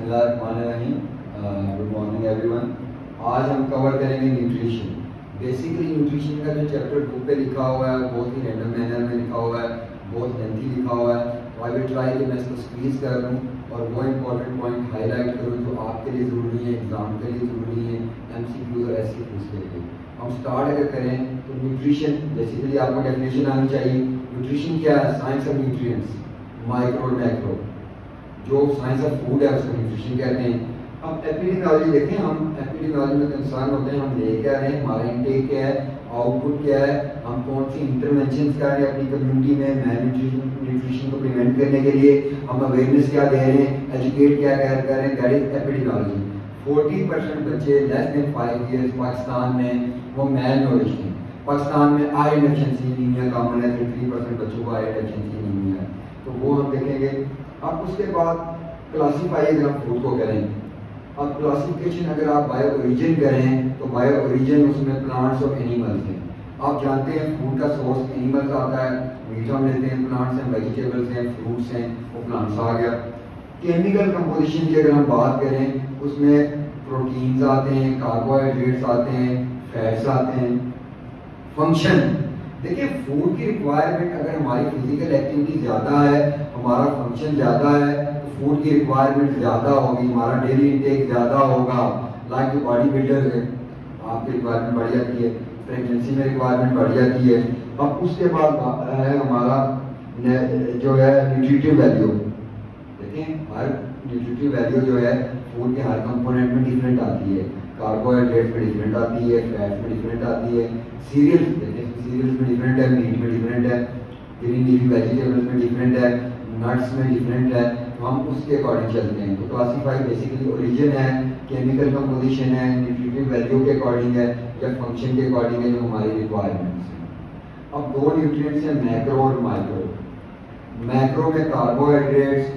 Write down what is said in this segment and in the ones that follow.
बिस्मिल्लाहिर्रहमानिर्रहीम। Good morning everyone. आज हम कवर करेंगे न्यूट्रिशन। बेसिकली न्यूट्रिशन का जो चैप्टर बुक पे लिखा हुआ है बहुत ही रैंडम मैनर में लिखा हुआ है, बहुत लेंथी लिखा हुआ है, तो आई विल ट्राई कि मैं इसको स्क्वीज कर लूँ और वो इंपॉर्टेंट पॉइंट हाईलाइट करूँ जो आपके लिए ज़रूरी है, एग्ज़ाम के लिए ज़रूरी है, MCQ और SCQ के लिए। हम स्टार्ट अगर करें तो न्यूट्रिशन बेसिकली आपको डेफिनेशन आनी चाहिए। न्यूट्रिशन क्या है? साइंस ऑफ न्यूट्रिएंट्स, माइक्रो और मैक्रो। जो साइंस ऑफ फूड है उसको न्यूट्रिशन कहते हैं। अब एपिडेमियोलॉजी देखें, हम एपिडेमियोलॉजी में कंसर्न होते हैं, हम ले क्या रहे हैं, हमारा इनटेक क्या है, आउटपुट क्या है, हम कौन सी इंटरवेंशन कर रहे हैं अपनी कम्युनिटी में न्यूट्रिशन को प्रिवेंट करने के लिए, हम अवेयरनेस क्या दे रहे हैं, एजुकेट क्या कर रहे हैं, दैट इज एपिडेमियोलॉजी। 40% बच्चे लेस देन 5 ईयर्स पाकिस्तान में वो मैल नोरिश हैं। पाकिस्तान में आयरन डेफिशिएंसी एनीमिया कॉमन है, 33% बच्चों को आयरन डेफिशिएंसी एनीमिया है, तो वो हम देखेंगे। अब उसके बाद क्लासीफाई अगर हम फूड को करें, अब क्लासिफिकेशन अगर आप बायो ओरिजिन करें तो बायो ओरिजिन उसमें प्लांट्स और एनिमल्स हैं। आप जानते हैं फूड का सोर्स एनिमल्स आता है, मीट हम लेते हैं, प्लांट्स हैं, वेजिटेबल्स हैं, फ्रूट्स हैं, वो प्लांट्स आ गया। केमिकल कंपोजिशन की अगर हम बात करें उसमें प्रोटीन्स आते हैं, कार्बोहाइड्रेट्स आते हैं, फैट्स आते हैं। फंक्शन देखिए, फूड की रिक्वायरमेंट अगर हमारी फिजिकल एक्टिविटी ज़्यादा है, हमारा फंक्शन ज़्यादा है, तो फूड की रिक्वायरमेंट ज़्यादा होगी, हमारा डेली इंटेक ज़्यादा होगा। लाइक जो बॉडी बिल्डर है आपकी रिक्वायरमेंट बढ़ जाती है, प्रेगनेंसी में रिक्वायरमेंट बढ़ जाती है। अब उसके बाद है हमारा जो है न्यूट्रिटिव वैल्यू। देखें, हर न्यूट्रिटिव वैल्यू जो है फूड के हर कंपोनेंट में डिफरेंट आती है। कार्बोहाइड्रेट में डिफरेंट आती है, फैट में डिफरेंट आती है, सीरियल्स देखें सीरियल्स में डिफरेंट है, मीट में डिफरेंट है, ग्रीन लीफी वेजिटेबल्स में डिफरेंट है, नट्स में डिफरेंट है, तो हम उसके अकॉर्डिंग चलते हैं। तो क्लासीफाई बेसिकली ओरिजिन है, केमिकल कंपोजिशन है, न्यूट्रिटिव वैल्यू के अकॉर्डिंग है या फंक्शन के अकॉर्डिंग है जो हमारी रिक्वायरमेंट्स हैं। अब दो न्यूट्रिएंट्स हैं, मैक्रो और माइक्रो। मैक्रो में कार्बोहाइड्रेट्स,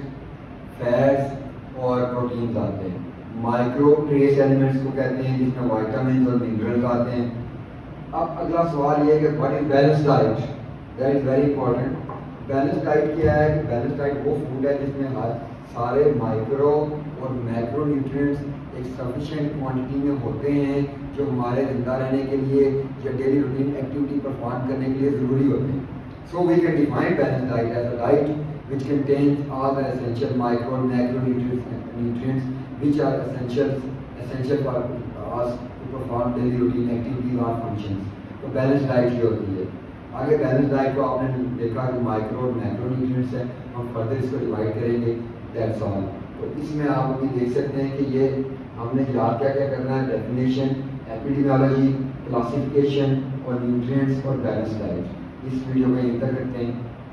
फैट्स और प्रोटीन्स आते हैं। माइक्रो ट्रेस एलिमेंट्स को कहते हैं जिसमें विटामिन और मिनरल्स आते हैं। अब अगला सवाल ये है कि what is balance diet? That is very important. Balance diet क्या है? बैलेंस डाइट वो फूड है जिसमें हर सारे माइक्रो और मैक्रो न्यूट्रिएंट्स एक सफिशिएंट क्वांटिटी में होते हैं जो हमारे जिंदा रहने के लिए या डेली रूटीन एक्टिविटी परफॉर्म करने के लिए ज़रूरी होते हैं। So we can define balance diet as a diet which contains all the essential micro and macro nutrients which are essential for us to perform daily routine activities or functions. तो balance diet ये होती है। आगे balance diet को आपने देखा कि micro और मैक्रो न्यूट्रिएंट्स है, हम फर्दर इसको डिवाइड करेंगे, दैट्स ऑल। तो इसमें आप अभी देख सकते हैं कि ये हमने याद क्या क्या करना है, डेफिनेशन, एपिडेमियोलॉजी, क्लासिफिकेशन और न्यूट्रिएंट्स और बैलेंस डाइट। इस वीडियो में यहीं तक रखते हैं।